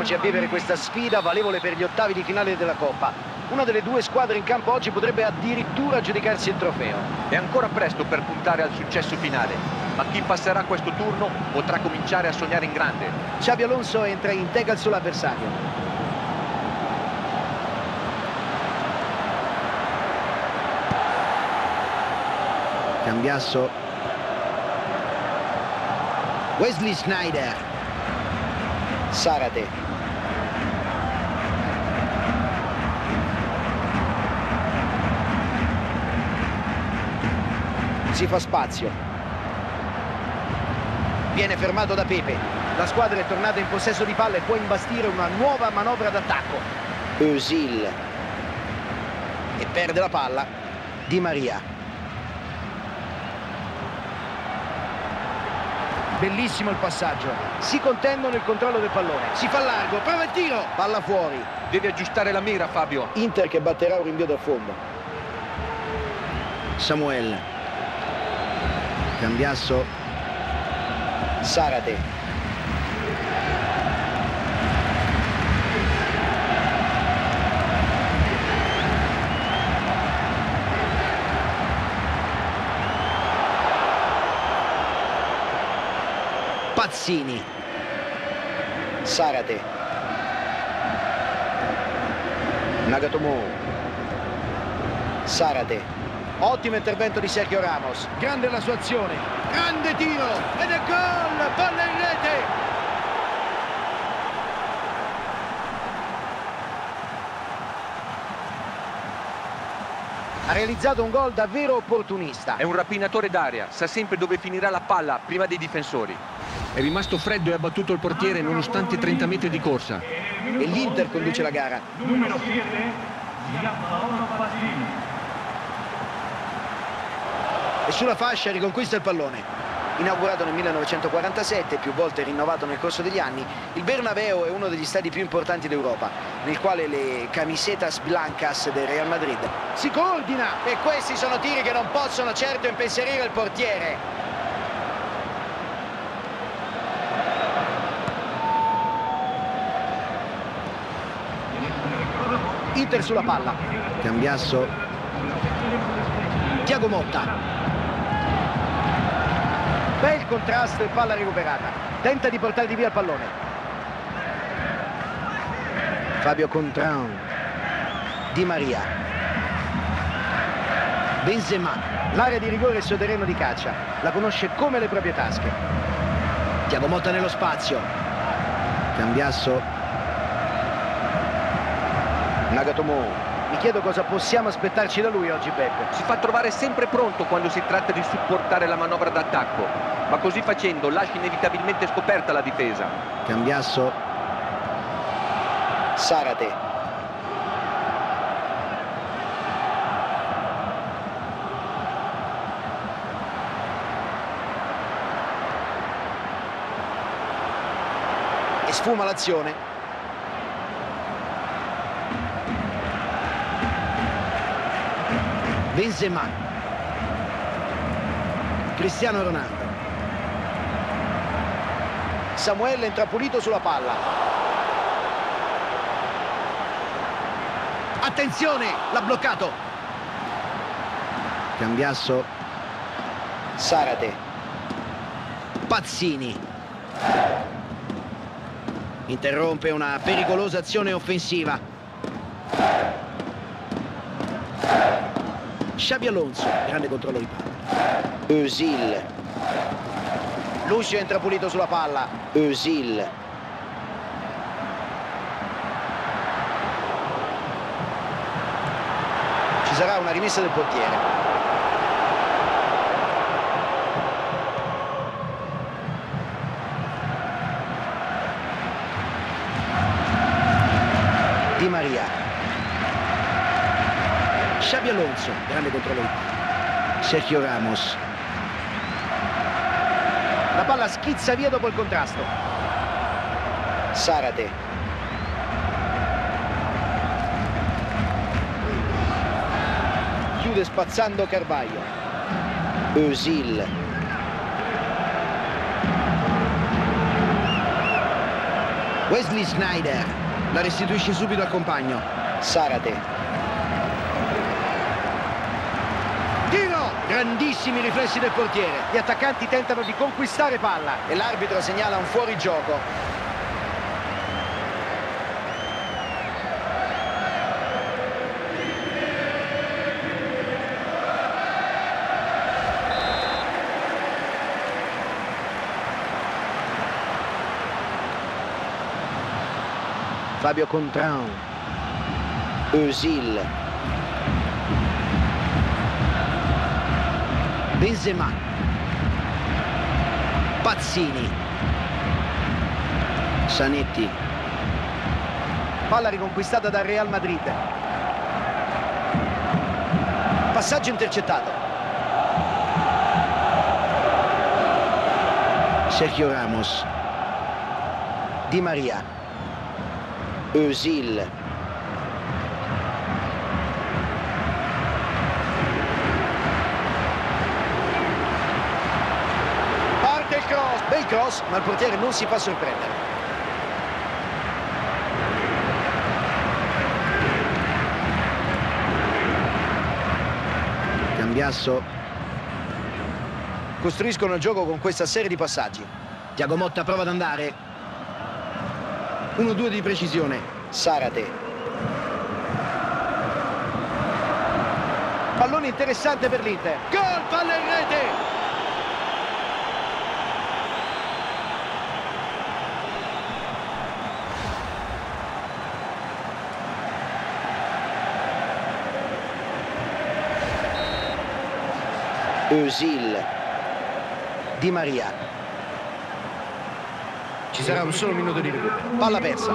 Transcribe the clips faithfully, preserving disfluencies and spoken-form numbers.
Prepariamoci a vivere questa sfida valevole per gli ottavi di finale della Coppa. Una delle due squadre in campo oggi potrebbe addirittura aggiudicarsi il trofeo. È ancora presto per puntare al successo finale, ma chi passerà questo turno potrà cominciare a sognare in grande. Xabi Alonso entra in tackle sull'avversario. Cambiasso. Wesley Sneijder. Sarate. Si fa spazio. Viene fermato da Pepe. La squadra è tornata in possesso di palla e può imbastire una nuova manovra d'attacco. Özil. E perde la palla. Di Maria. Bellissimo il passaggio. Si contendono il controllo del pallone. Si fa largo, prova il tiro. Palla fuori. Devi aggiustare la mira, Fabio. Inter che batterà un rinvio dal fondo. Samuel. Cambiasso. Sarate. Pazzini. Sarate. Nagatomo. Sarate. Ottimo intervento di Sergio Ramos. Grande la sua azione. Grande tiro. Ed è gol. Palla in rete. Ha realizzato un gol davvero opportunista. È un rapinatore d'aria. Sa sempre dove finirà la palla prima dei difensori. È rimasto freddo e ha battuto il portiere nonostante trenta metri di corsa. E l'Inter conduce la gara. Numero siete, Giampaolo Pazzini. E sulla fascia riconquista il pallone. Inaugurato nel millenovecentoquarantasette, più volte rinnovato nel corso degli anni, il Bernabéu è uno degli stadi più importanti d'Europa, nel quale le camisetas blancas del Real Madrid si coordina. E questi sono tiri che non possono certo impensierire il portiere. Inter sulla palla. Cambiasso. Thiago Motta. Bel contrasto e palla recuperata. Tenta di portare di via il pallone. Fabio Contran. Di Maria. Benzema. L'area di rigore è il suo terreno di caccia. La conosce come le proprie tasche. Thiago Motta nello spazio. Cambiasso. Nagatomo. Mi chiedo cosa possiamo aspettarci da lui oggi, Beppe. Si fa trovare sempre pronto quando si tratta di supportare la manovra d'attacco, ma così facendo lascia inevitabilmente scoperta la difesa. Cambiasso. Sarate. E sfuma l'azione. Benzema. Cristiano Ronaldo. Samuel entra pulito sulla palla. Attenzione, l'ha bloccato. Cambiasso. Sarate. Pazzini. Interrompe una pericolosa azione offensiva. Xabi Alonso, grande controllo di palla. Özil. Lucio entra pulito sulla palla. Özil. Ci sarà una rimessa del portiere. Di Maria. Xabi Alonso, grande controllo di palla. Sergio Ramos. La palla schizza via dopo il contrasto. Sarate. Chiude spazzando Carvalho. Özil. Wesley Sneijder la restituisce subito al compagno. Sarate. Tiro! Grandissimi riflessi del portiere. Gli attaccanti tentano di conquistare palla e l'arbitro segnala un fuorigioco. Fabio Contrao, Özil, Benzema, Pazzini, Zanetti. Palla riconquistata dal Real Madrid. Passaggio intercettato. Sergio Ramos, Di Maria, Özil, parte il cross, bel cross, ma il portiere non si fa sorprendere. Cambiasso. Costruiscono il gioco con questa serie di passaggi. Thiago Motta prova ad andare. uno due di precisione. Sarate. Pallone interessante per l'Inter. Gol, palla in rete. Özil, Di Maria. Ci sarà un solo minuto di recupero. Palla persa.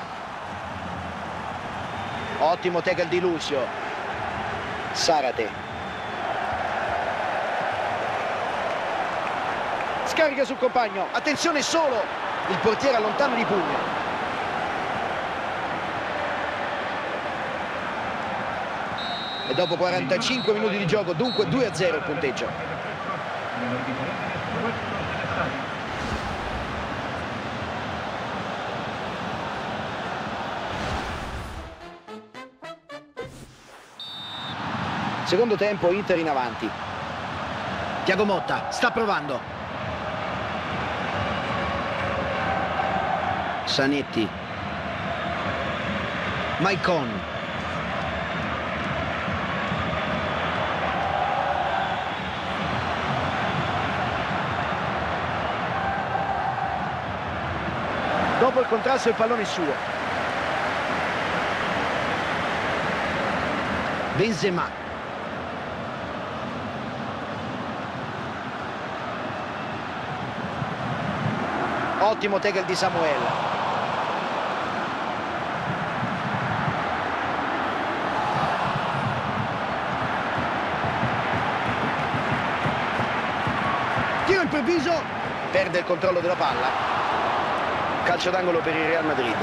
Ottimo tackle di Lucio. Sarate. Scarica sul compagno. Attenzione solo. Il portiere allontana di pugno. E dopo quarantacinque minuti di gioco, dunque due a zero il punteggio. Secondo tempo, Inter in avanti. Thiago Motta sta provando. Zanetti. Maicon. Dopo il contrasto il pallone è suo. Benzema. Ottimo tackle di Samuel. Tiro improvviso. Perde il controllo della palla. Calcio d'angolo per il Real Madrid.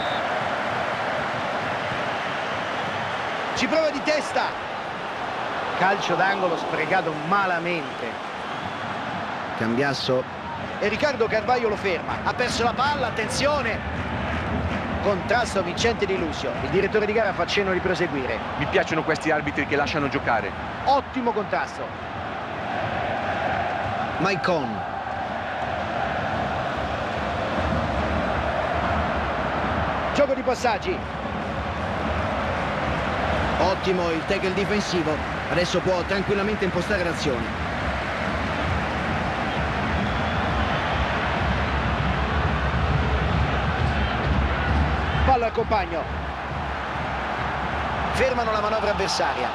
Ci prova di testa. Calcio d'angolo sprecato malamente. Cambiasso. E Ricardo Carvalho lo ferma. Ha perso la palla, attenzione. Contrasto vincente di Lucio. Il direttore di gara fa cenno di proseguire. Mi piacciono questi arbitri che lasciano giocare. Ottimo contrasto. Maicon. Gioco di passaggi. Ottimo il tackle difensivo. Adesso può tranquillamente impostare l'azione. Palla al compagno. Fermano la manovra avversaria.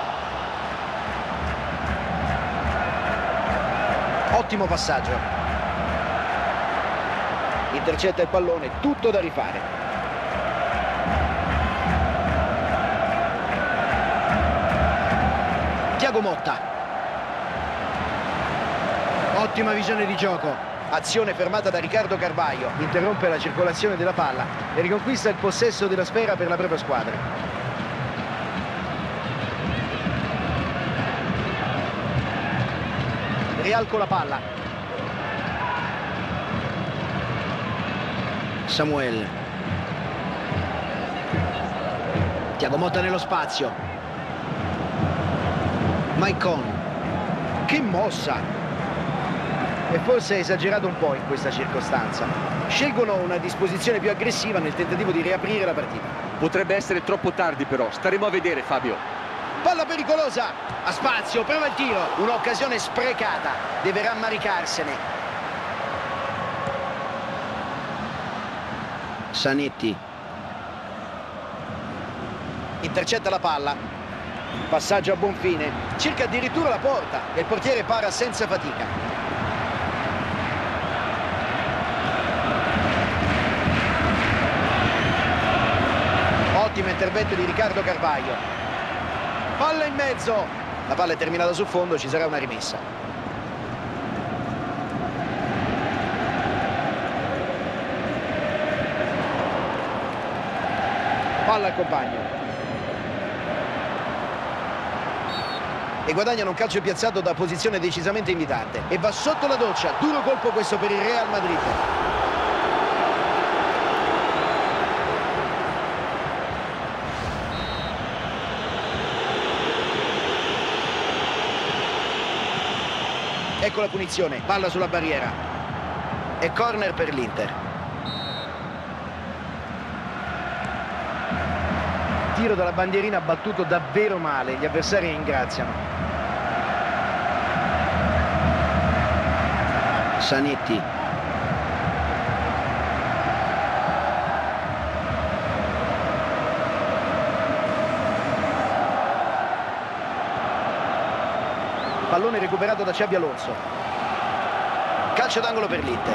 Ottimo passaggio. Intercetta il pallone, tutto da rifare. Thiago Motta. Ottima visione di gioco. Azione fermata da Ricardo Carvalho. Interrompe la circolazione della palla e riconquista il possesso della sfera per la propria squadra. Real con la palla. Samuel. Thiago Motta nello spazio. Maicon. Che mossa! E forse è esagerato un po' in questa circostanza. Scelgono una disposizione più aggressiva nel tentativo di riaprire la partita. Potrebbe essere troppo tardi però, staremo a vedere, Fabio. Palla pericolosa, a spazio, prova il tiro. Un'occasione sprecata, deve rammaricarsene. Zanetti. Intercetta la palla. Passaggio a buon fine. Cerca addirittura la porta e il portiere para senza fatica. Ottimo intervento di Riccardo Carvalho. Palla in mezzo. La palla è terminata sul fondo, ci sarà una rimessa. Palla al compagno. E guadagnano un calcio piazzato da posizione decisamente invitante. E va sotto la doccia. Duro colpo questo per il Real Madrid. Ecco la punizione. Palla sulla barriera. E corner per l'Inter. Tiro dalla bandierina battuto davvero male. Gli avversari ringraziano. Zanetti. Pallone recuperato da Xabi Alonso. Calcio d'angolo per l'Inter.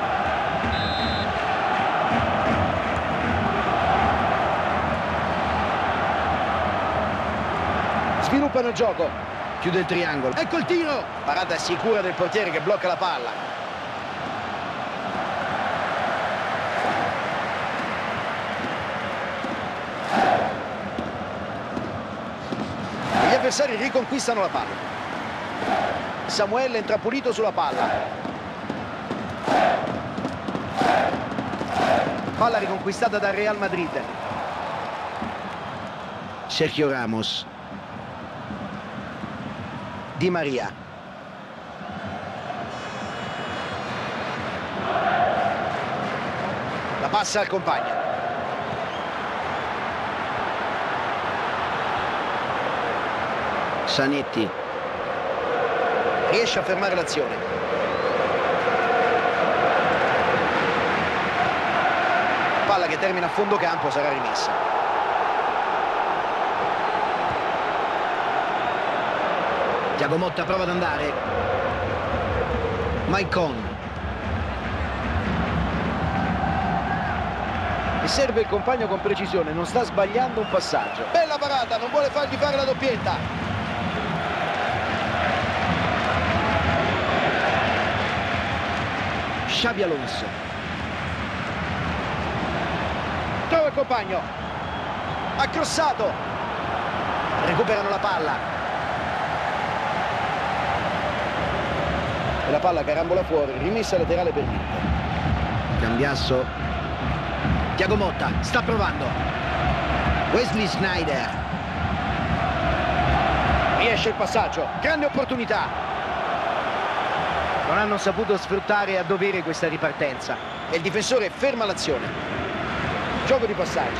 Sviluppano il gioco. Chiude il triangolo. Ecco il tiro. Parata sicura del portiere che blocca la palla. Gli avversari riconquistano la palla. Samuel entra pulito sulla palla. Palla riconquistata dal Real Madrid. Sergio Ramos. Di Maria. La passa al compagno. Zanetti. Riesce a fermare l'azione. Palla che termina a fondo campo, sarà rimessa. Thiago Motta prova ad andare. Maicon. E serve il compagno con precisione, non sta sbagliando un passaggio. Bella parata, non vuole fargli fare la doppietta. Xabi Alonso. Trova il compagno. Ha crossato. Recuperano la palla. E la palla carambola fuori, rimessa laterale per l'Inter. Cambiasso. Thiago Motta sta provando. Wesley Sneijder. Riesce il passaggio. Grande opportunità. Non hanno saputo sfruttare a dovere questa ripartenza e il difensore ferma l'azione. Gioco di passaggi.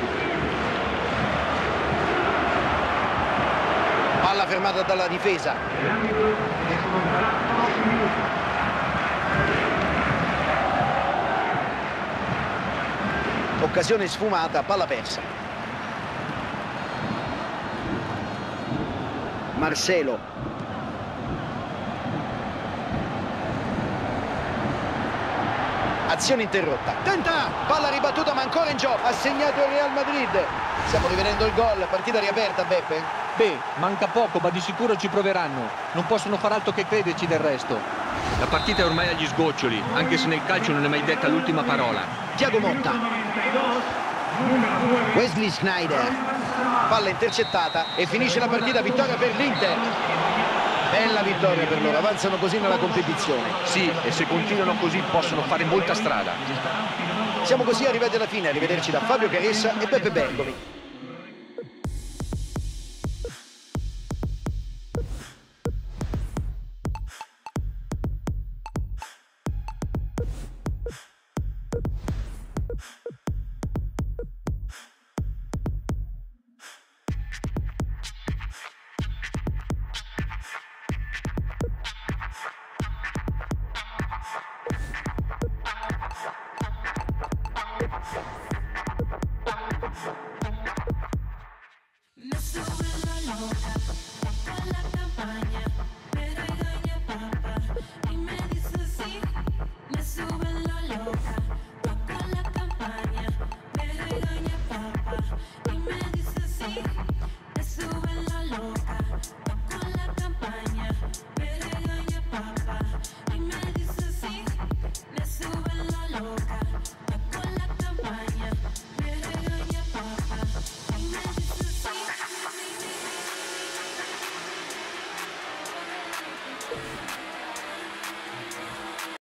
Palla fermata dalla difesa. Occasione sfumata, palla persa. Marcelo. Azione interrotta. Tenta! Palla ribattuta ma ancora in gioco. Ha segnato il Real Madrid. Stiamo rivedendo il gol. Partita riaperta, Beppe? Beh, manca poco, ma di sicuro ci proveranno. Non possono far altro che crederci del resto. La partita è ormai agli sgoccioli, anche se nel calcio non è mai detta l'ultima parola. Thiago Motta. Wesley Sneijder. Palla intercettata e finisce la partita. Vittoria per l'Inter. Bella vittoria per loro, avanzano così nella competizione. Sì, e se continuano così possono fare molta strada. Siamo così arrivati alla fine, arrivederci da Fabio Caressa e Beppe Bergomi. loca, con la campaña, me regaña papá y me dice sí, me sube la loca, con la campaña, me regaña papá y me dice sí, me sube la loca, con la campaña, me regaña papá y me dice sí, me sube la loca, con la campaña, me regaña papá y me dice sí.